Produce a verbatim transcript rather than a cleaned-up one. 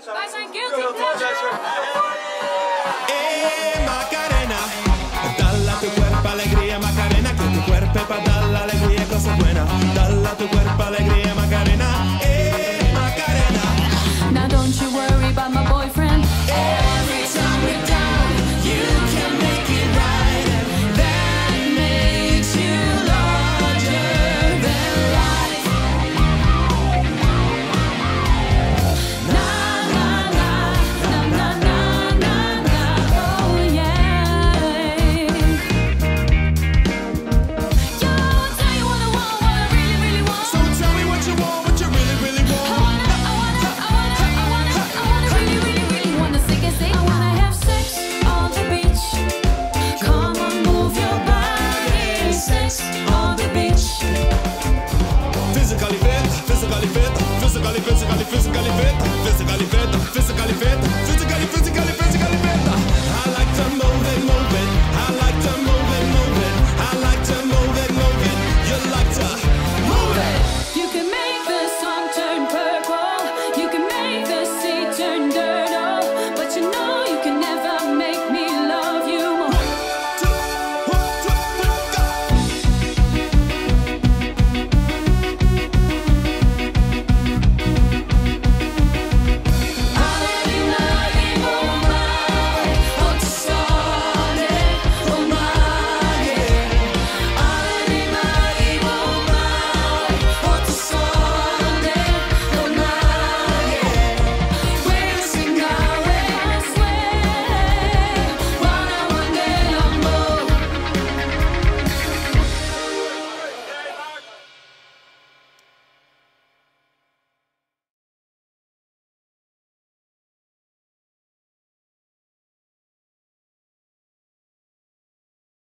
Wij zijn Guilty Pleasure. Eh, Macarena, dale a tu cuerpo alegría, Macarena, que tu cuerpo es pa' darle alegría y cosas buenas. Dale a tu cuerpo alegría, Macarena, eh, Macarena. Now don't you worry about my